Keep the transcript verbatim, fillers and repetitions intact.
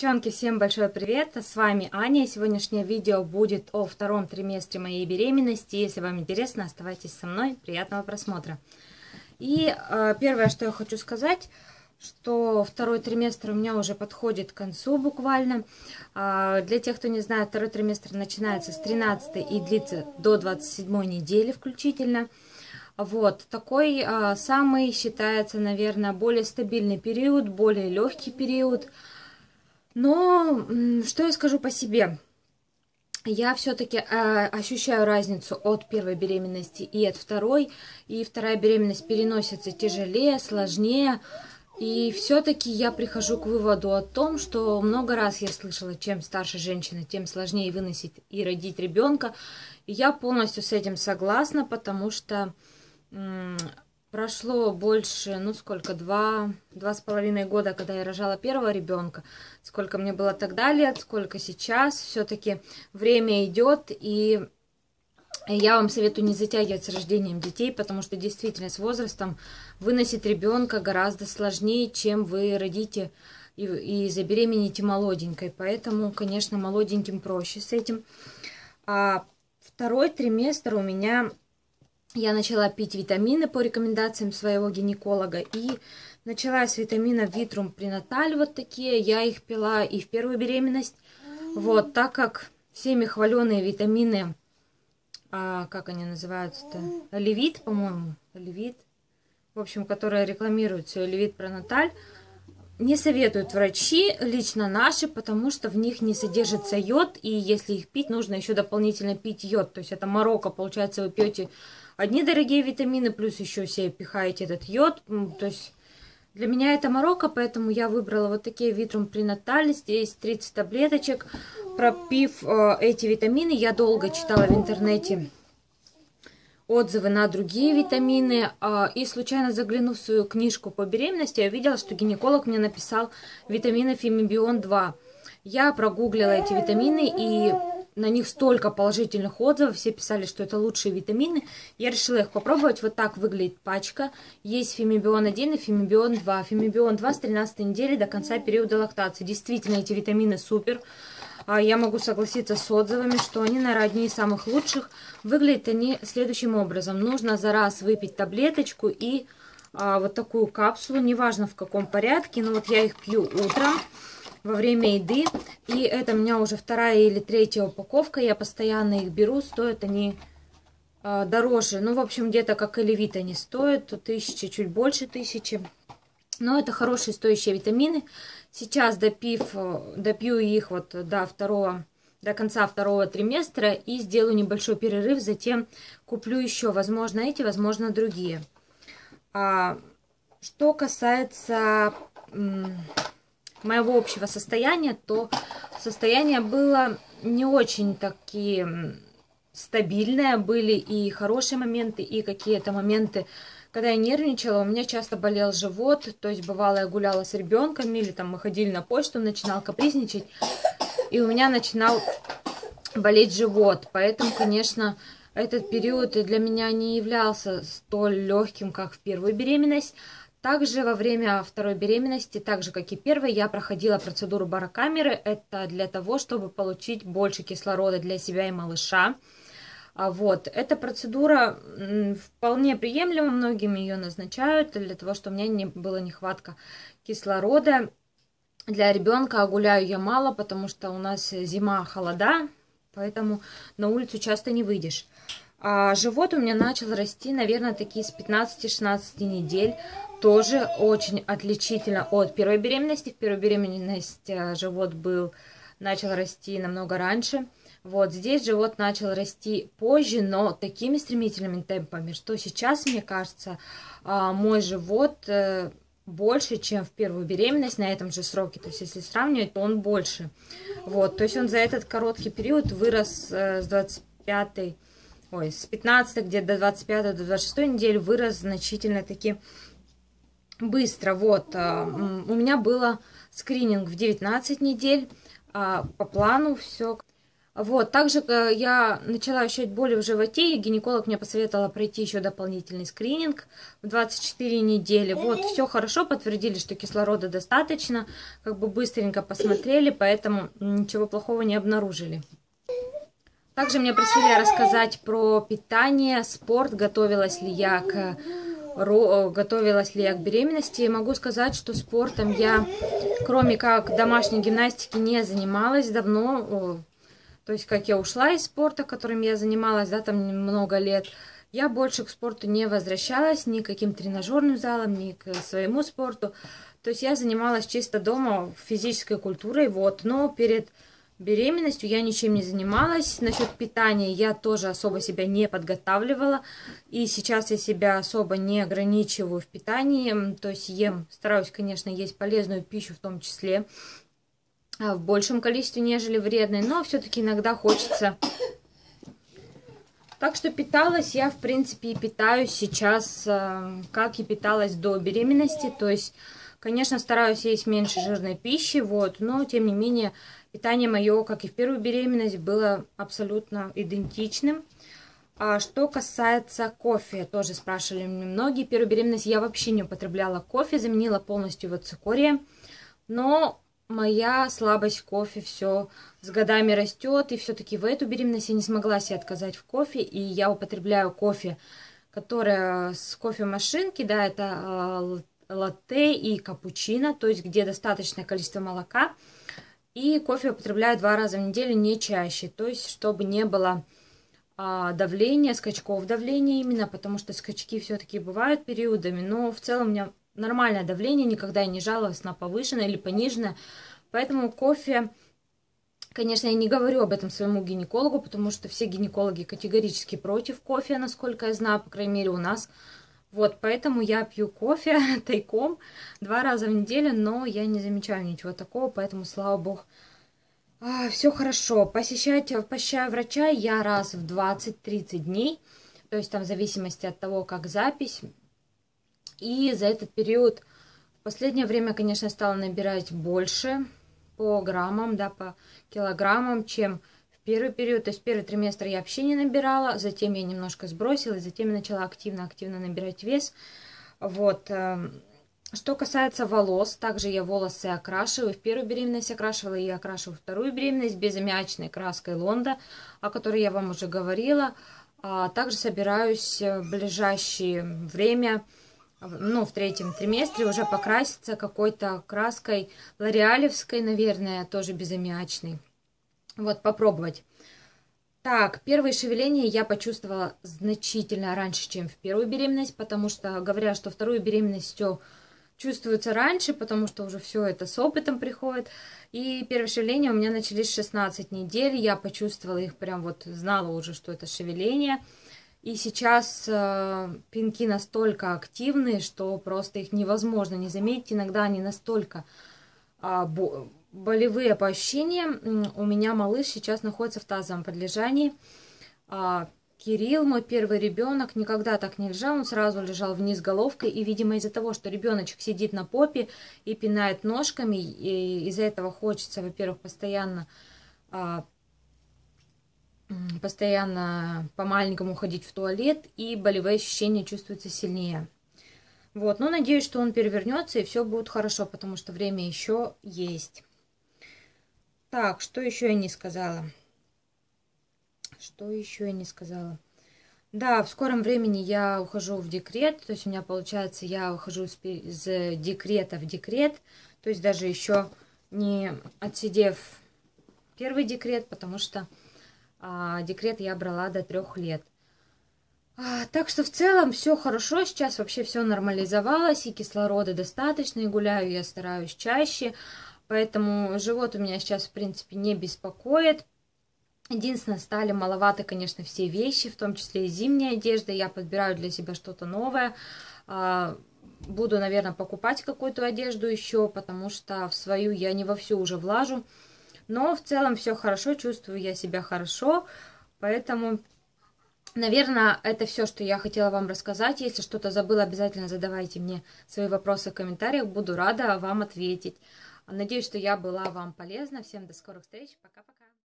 Девчонки, всем большой привет! С вами Аня. Сегодняшнее видео будет о втором триместре моей беременности. Если вам интересно, оставайтесь со мной. Приятного просмотра. И э, первое, что я хочу сказать, что второй триместр у меня уже подходит к концу буквально. Э, для тех, кто не знает, второй триместр начинается с тринадцатой и длится до двадцать седьмой недели включительно. Вот, такой э, самый считается, наверное, более стабильный период, более легкий период. Но что я скажу по себе? Я все-таки э, ощущаю разницу от первой беременности и от второй. И вторая беременность переносится тяжелее, сложнее. И все-таки я прихожу к выводу о том, что много раз я слышала, чем старше женщина, тем сложнее выносить и родить ребенка. И я полностью с этим согласна, потому что м прошло больше, ну сколько, два, два с половиной года, когда я рожала первого ребенка, сколько мне было тогда лет, сколько сейчас, все-таки время идет, и я вам советую не затягивать с рождением детей, потому что действительно с возрастом выносить ребенка гораздо сложнее, чем вы родите и, и забеременеете молоденькой, поэтому, конечно, молоденьким проще с этим. А второй триместр у меня... Я начала пить витамины по рекомендациям своего гинеколога, и начала с витаминов Витрум Пренаталь, вот такие, я их пила и в первую беременность, вот, так как всеми хваленые витамины, а, как они называются-то, Оливит, по-моему, Оливит, в общем, которые рекламируются, Оливит Пренаталь, не советуют врачи, лично наши, потому что в них не содержится йод, и если их пить, нужно еще дополнительно пить йод, то есть это морока, получается, вы пьете одни дорогие витамины, плюс еще себе пихаете этот йод. То есть для меня это морока, поэтому я выбрала вот такие Витрум Пренаталь. Здесь тридцать таблеточек. Пропив э, эти витамины, я долго читала в интернете отзывы на другие витамины. Э, и случайно заглянув в свою книжку по беременности, я видела, что гинеколог мне написал витамины Фемибион два. Я прогуглила эти витамины, и на них столько положительных отзывов, все писали, что это лучшие витамины. Я решила их попробовать. Вот так выглядит пачка. Есть Фемибион один и Фемибион два. Фемибион два с тринадцатой недели до конца периода лактации. Действительно, эти витамины супер. Я могу согласиться с отзывами, что они, наверное, одни из самых лучших. Выглядят они следующим образом. Нужно за раз выпить таблеточку и а, вот такую капсулу. Неважно в каком порядке, но вот я их пью утром во время еды, и это у меня уже вторая или третья упаковка, я постоянно их беру, стоят они э, дороже, ну, в общем, где-то как Оливит они стоят, то тысячи, чуть больше тысячи, но это хорошие стоящие витамины. Сейчас, допив, допью их вот до второго, до конца второго триместра и сделаю небольшой перерыв, затем куплю еще, возможно, эти, возможно, другие. А, что касается моего общего состояния, то состояние было не очень такие стабильное, были и хорошие моменты, и какие-то моменты, когда я нервничала, у меня часто болел живот, то есть бывало я гуляла с ребенком, или там мы ходили на почту, он начинал капризничать, и у меня начинал болеть живот, поэтому, конечно, этот период для меня не являлся столь легким, как в первую беременность. Также во время второй беременности, так же как и первой, я проходила процедуру барокамеры. Это для того, чтобы получить больше кислорода для себя и малыша. Вот. Эта процедура вполне приемлема, многим ее назначают для того, чтобы у меня не было нехватка кислорода. Для ребенка гуляю я мало, потому что у нас зима, холода, поэтому на улицу часто не выйдешь. А живот у меня начал расти, наверное, такие с пятнадцати-шестнадцати недель. Тоже очень отличительно от первой беременности. В первой беременности живот был, начал расти намного раньше. Вот здесь живот начал расти позже, но такими стремительными темпами, что сейчас, мне кажется, мой живот больше, чем в первую беременность на этом же сроке. То есть, если сравнивать, то он больше. Вот, то есть, он за этот короткий период вырос с двадцать пятой, ой, с пятнадцатой где-то до двадцать пятой, до двадцать шестой недели, вырос значительно таки быстро. Вот, у меня было скрининг в девятнадцать недель, по плану все. Вот, также э, я начала ощущать боли в животе, и гинеколог мне посоветовала пройти еще дополнительный скрининг в двадцать четыре недели. Вот, все хорошо, подтвердили, что кислорода достаточно, как бы быстренько посмотрели, поэтому ничего плохого не обнаружили. Также мне просили рассказать про питание, спорт, готовилась ли я к, готовилась ли я к беременности. Могу сказать, что спортом я, кроме как домашней гимнастики, не занималась давно. То есть, как я ушла из спорта, которым я занималась, да, там много лет, я больше к спорту не возвращалась, ни к каким тренажерным залам, ни к своему спорту. То есть, я занималась чисто дома физической культурой, вот. Но перед беременностью я ничем не занималась. Насчет питания я тоже особо себя не подготавливала. И сейчас я себя особо не ограничиваю в питании. То есть, ем, стараюсь, конечно, есть полезную пищу в том числе, в большем количестве, нежели вредной, но все-таки иногда хочется. Так что питалась я, в принципе, и питаюсь сейчас, как и питалась до беременности. То есть, конечно, стараюсь есть меньше жирной пищи, вот, но, тем не менее, питание мое, как и в первую беременность, было абсолютно идентичным. А что касается кофе, тоже спрашивали мне многие. Первую беременность я вообще не употребляла кофе, заменила полностью его цикорием, но моя слабость к кофе все с годами растет, и все-таки в эту беременность я не смогла себе отказать в кофе, и я употребляю кофе, которое с кофемашинки, да, это э, латте и капучино, то есть где достаточное количество молока, и кофе употребляю два раза в неделю, не чаще, то есть чтобы не было э, давления, скачков давления именно, потому что скачки все-таки бывают периодами, но в целом у меня нормальное давление, никогда я не жаловалась на повышенное или пониженное. Поэтому кофе, конечно, я не говорю об этом своему гинекологу, потому что все гинекологи категорически против кофе, насколько я знаю, по крайней мере у нас. Вот, поэтому я пью кофе тайком два раза в неделю, но я не замечаю ничего такого, поэтому, слава богу, а, все хорошо. Посещать, посещаю врача я раз в двадцать-тридцать дней, то есть там в зависимости от того, как запись. И за этот период, в последнее время, конечно, стала набирать больше по граммам, да, по килограммам, чем в первый период. То есть первый триместр я вообще не набирала, затем я немножко сбросила, и затем я начала активно-активно набирать вес. Вот. Что касается волос, также я волосы окрашиваю. В первую беременность окрашивала и окрашиваю вторую беременность безаммиачной краской Лонда, о которой я вам уже говорила. А также собираюсь в ближайшее время, ну, в третьем триместре уже покраситься какой-то краской лореалевской, наверное, тоже безаммиачной. Вот, попробовать. Так, первые шевеления я почувствовала значительно раньше, чем в первую беременность, потому что говорят, что вторую беременность все чувствуется раньше, потому что уже все это с опытом приходит. И первые шевеления у меня начались в шестнадцать недель, я почувствовала их прям вот, знала уже, что это шевеление. И сейчас э, пинки настолько активные, что просто их невозможно не заметить. Иногда они настолько э, бо болевые по ощущениям. У меня малыш сейчас находится в тазовом подлежании. Э, Кирилл, мой первый ребенок, никогда так не лежал. Он сразу лежал вниз головкой. И, видимо, из-за того, что ребеночек сидит на попе и пинает ножками, и из-за этого хочется, во-первых, постоянно... Э, постоянно по-маленькому ходить в туалет, и болевые ощущения чувствуются сильнее. Вот, но надеюсь, что он перевернется, и все будет хорошо, потому что время еще есть. Так, что еще я не сказала? Что еще я не сказала? Да, в скором времени я ухожу в декрет, то есть у меня получается, я ухожу из декрета в декрет, то есть даже еще не отсидев первый декрет, потому что А, декрет я брала до трех лет. А, так что в целом все хорошо. Сейчас вообще все нормализовалось. И кислорода достаточно. И гуляю я стараюсь чаще. Поэтому живот у меня сейчас, в принципе, не беспокоит. Единственное, стали маловато, конечно, все вещи, в том числе и зимняя одежда. Я подбираю для себя что-то новое. А, буду, наверное, покупать какую-то одежду еще, потому что в свою я не вовсю уже влажу. Но в целом все хорошо, чувствую я себя хорошо, поэтому, наверное, это все, что я хотела вам рассказать. Если что-то забыла, обязательно задавайте мне свои вопросы в комментариях, буду рада вам ответить. Надеюсь, что я была вам полезна. Всем до скорых встреч, пока-пока.